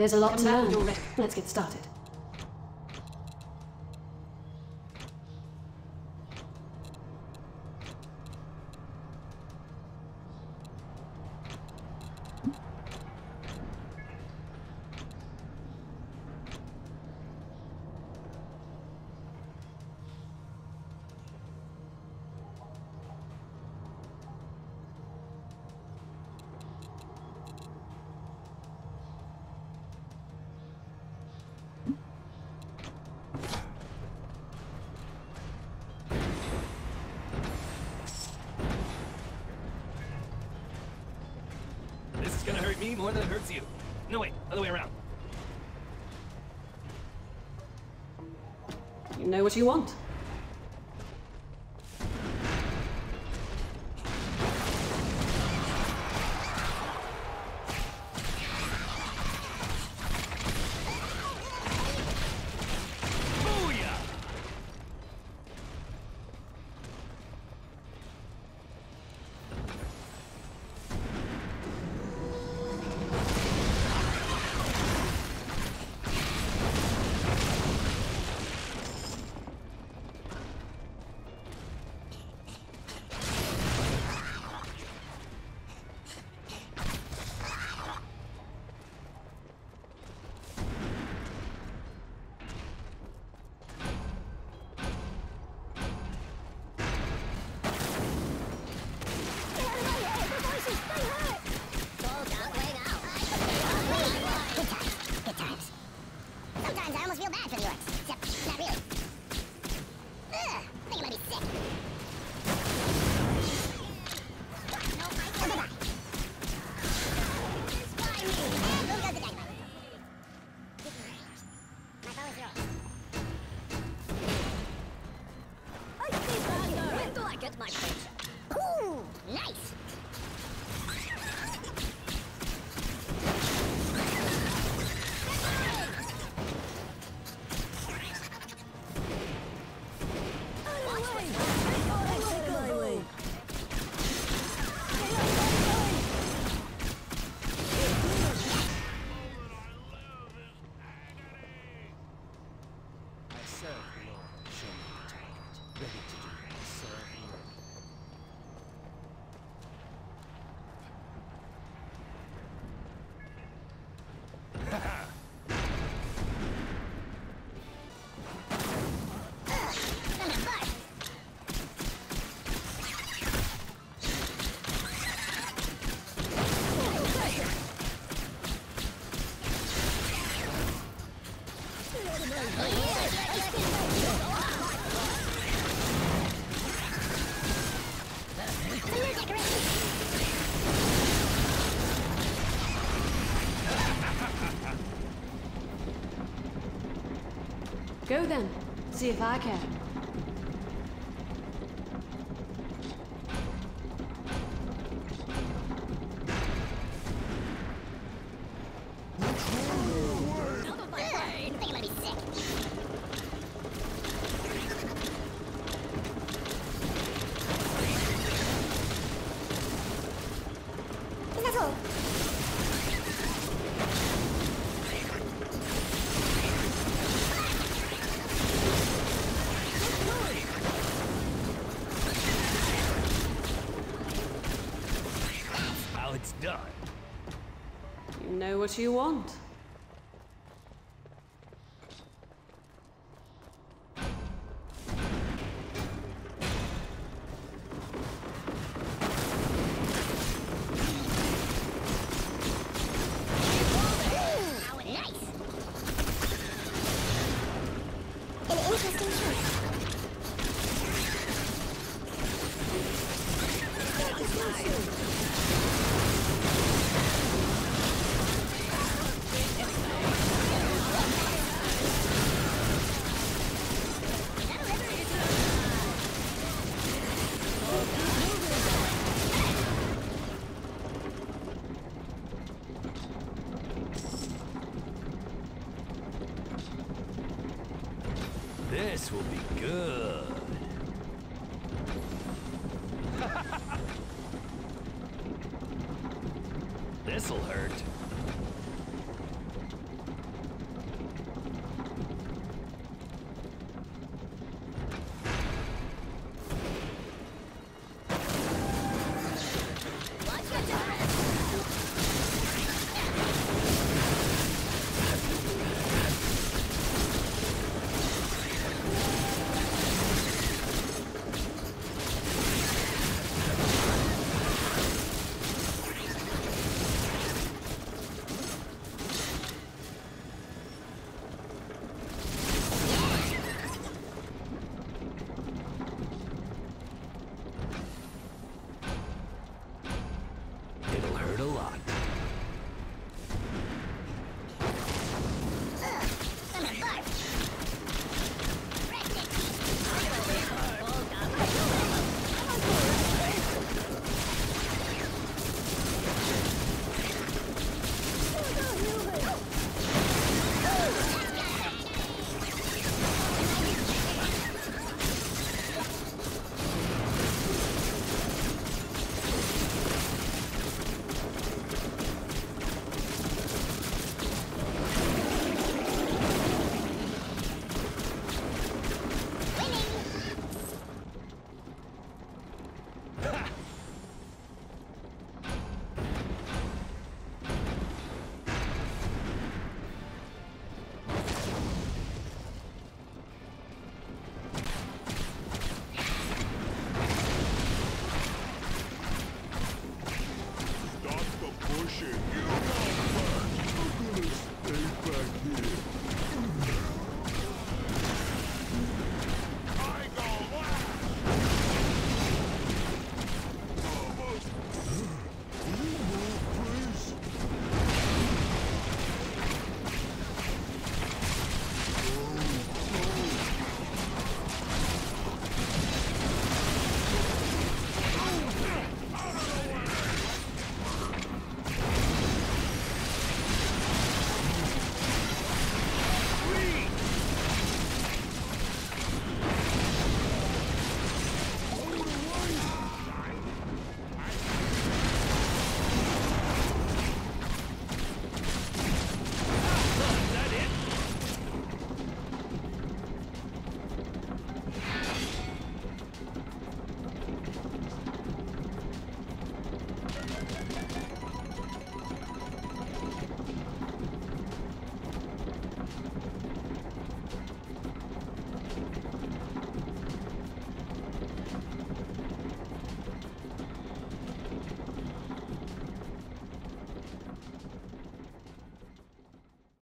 There's a lot to learn. Let's get started. This is gonna hurt me more than it hurts you. No, wait, other way around. You know what you want. Sometimes I almost feel bad for the orcs, except not really. Ugh, I think I might be sick. No, bye-bye. Inspire me, and boom goes the dynamite. My phone is yours. I think when do I get my paycheck? Ooh, nice. Go then. See if I can. It's done. You know what you want. This will be good. This'll hurt.